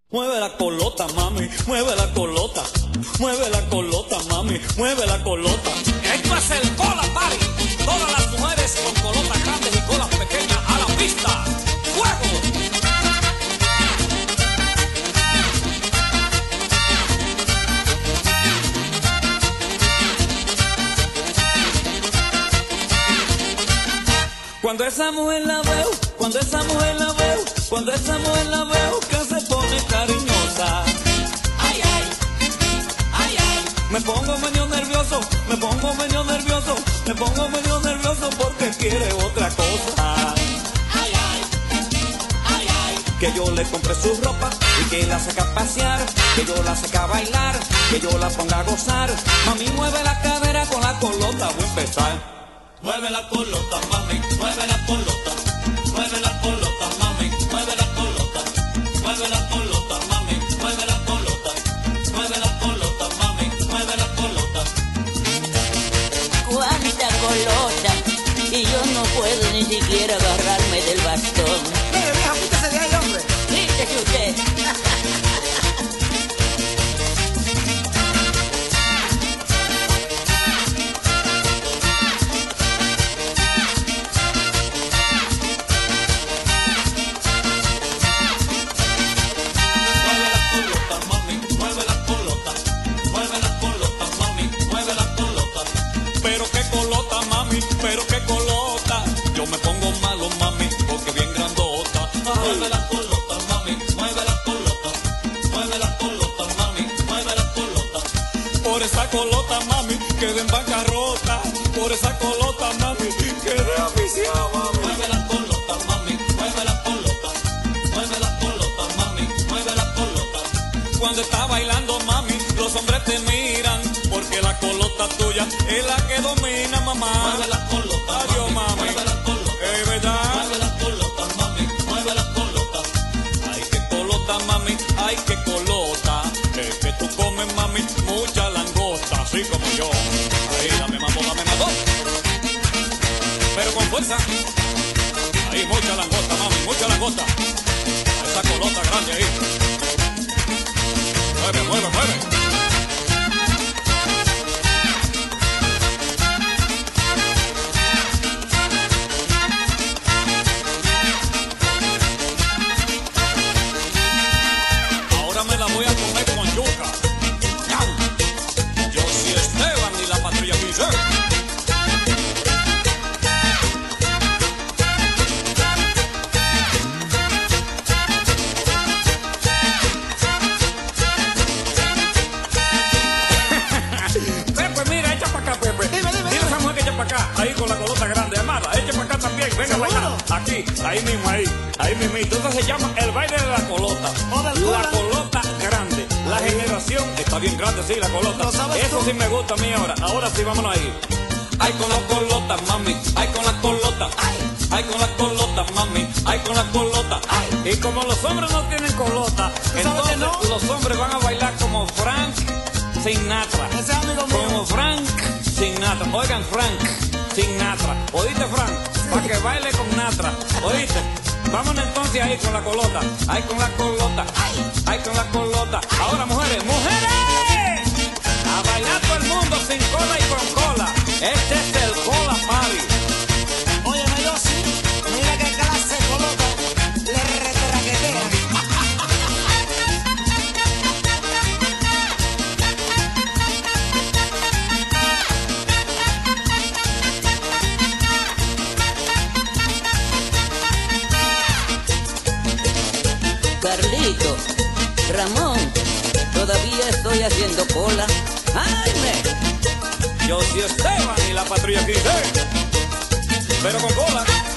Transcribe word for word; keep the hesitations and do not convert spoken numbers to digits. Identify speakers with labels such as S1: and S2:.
S1: Mueve la colota, mami, mueve la colota, mueve la colota, mami, mueve la colota.
S2: Esto es el Cola Party. Todas las mujeres con colotas grandes y colas pequeñas a la pista. ¡Fuego!
S1: Cuando esa mujer la veo, cuando esa mujer la veo, cuando esa mujer la veo que se pone cariñosa.
S2: Ay, ay, ay, ay.
S1: Me pongo medio nervioso, me pongo medio nervioso, me pongo medio nervioso porque quiere otra cosa.
S2: Ay, ay, ay, ay.
S1: Que yo le compre su ropa y que la saque a pasear, que yo la saque a bailar, que yo la ponga a gozar. Mami, mueve la cadera con la colota, voy a empezar.
S2: Mueve la colota, mami, mueve la colota, mueve la colota, mami, mueve la colota, mueve la colota, mami, mueve la colota, mueve la colota, mami, mueve la colota.
S3: Cuánta colota, y yo no puedo ni siquiera agarrarme del bastón.
S4: Mire, vieja, quítese de ahí, hombre.
S3: Quítese usted.
S1: Pero qué colota, yo me pongo malo, mami, porque bien grandota.
S2: Mueve la colota, mami, mueve la colota, mueve la colota, mami, mueve la colota.
S1: Por esa colota, mami, quedé en bancarrota. Por esa colota, mami, quedé aficiado, mami.
S2: Mueve la colota, mami, mueve la colota, mueve la colota, mami, mueve la colota.
S1: Cuando está bailando, mami, los hombres te miran, porque la colota tuya es la que domina, mamá.
S2: Mueve la colota,
S1: adiós, mami,
S2: mueve la colota,
S1: es verdad.
S2: mueve la colota, mami, mueve la colota.
S1: Ay, qué colota, mami, ay, qué colota. Es que tú comes, mami, mucha langosta, así como yo. Ahí, dame mambo, dame mambo. Pero con fuerza. Ahí, mucha langosta, mami, mucha langosta. Esa colota grande ahí. Mueve, mueve, mueve. Me la voy a comer con yuca. Yo soy Esteban y la patrulla quince. Pepe, mira, echa para acá, Pepe.
S4: Dime, dime,
S1: Dile a esa mujer que echa para acá. Ahí con la colota grande, amada. Echa para acá también. Venga,
S4: ¿Seguro?
S1: baila. Aquí, ahí mismo, ahí. Ahí mismo. Entonces se llama el baile de la colota.
S4: O del
S1: La
S4: cura.
S1: colota grande. La generación está bien grande, sí, la colota.
S4: ¿Lo sabes
S1: Eso
S4: tú?
S1: sí me gusta a mí ahora. Ahora sí, vámonos ahí. Ay, con la colota, mami. Ay, con la colota. Ay, ay, con la colota, mami. Ay, con la colota. Ay. Y como los hombres no tienen colota,
S4: sabes
S1: entonces
S4: que no?
S1: los hombres van a bailar como Frank Sinatra.
S4: Ese es amigo mío.
S1: Como Frank Sinatra. Oigan, Frank Sinatra. ¿Oíste, Frank? Para que baile con Natra. ¿Oíste? Vámonos entonces ahí con la colota. Ahí con la colota. Ay, ay con la colota. Ahora, mujeres, mujeres. A bailar todo el mundo sin cola y con cola. Este es el Cola Party.
S4: Óyeme, yo sí. Mira qué clase de colota le retraquetea.
S3: Carlito, Ramón, todavía estoy haciendo cola. ¡Jaime!
S1: Yo soy Esteban y la patrulla quince. Pero con cola.